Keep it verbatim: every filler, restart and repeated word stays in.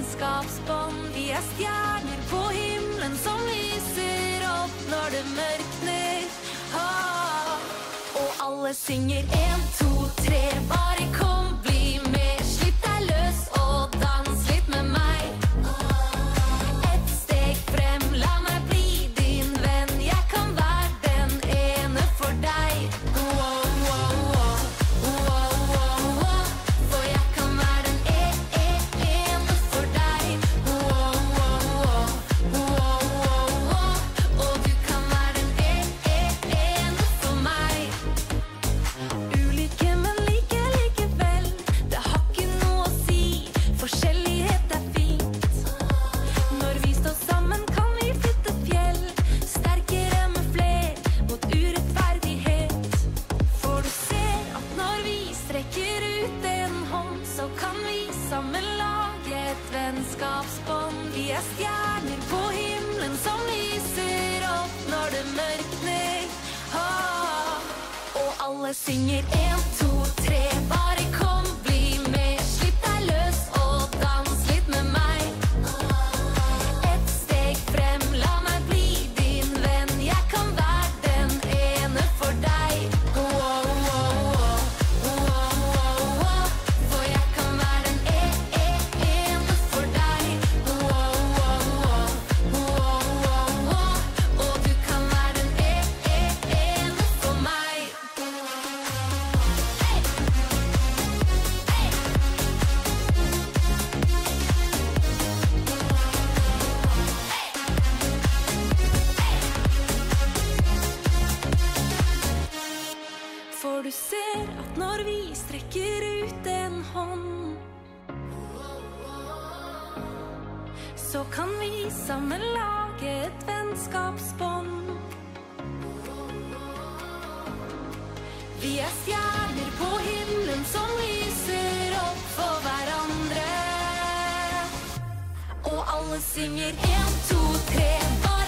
vennskapsbånd. Vi er stjerner på himmelen som lyser opp når det mørkner. Ah, og alle synger en, to, tre, bare kom, bli med. Slipp deg løs og dans litt med meg. Et steg frem, la meg bli din venn. Jeg kan være den ene for deg. Wow, wow, wow, wow, wow, wow. For jeg kan være den e-e-ene for deg. Wow, wow, wow, wow, wow, wow. Og du kan være den e-e-ene for meg. Ulike, men like likevel. Det har ikke noe å si. Forskjellighet er fint. Når vi står sammen kan vi flytte fjell. Sterkere med fler mot urettferdighet. For du ser at når vi strekker ut en hånd, så kan vi sammen lage et vennskapsbånd. Vi er stjerner på himmelen som lyser opp når det mørkner. Ah, og alle synger en, to, tre, bare kom, bli med. Slipp deg løs og dans litt med meg. Et steg frem, la meg bli din venn. Jeg kan være den ene for deg. Wow, wow, wow, wow, wow, wow. For jeg kan være den e-e-ene for deg. Wow, wow, wow, wow, wow, wow. Og du kan være den e-e-ene for meg. For du ser at når vi strekker ut en hånd, så kan vi sammen lage et vennskapsbånd. Vi er stjerner på himmelen som lyser opp for hverandre. Og alle synger en, to, tre, bare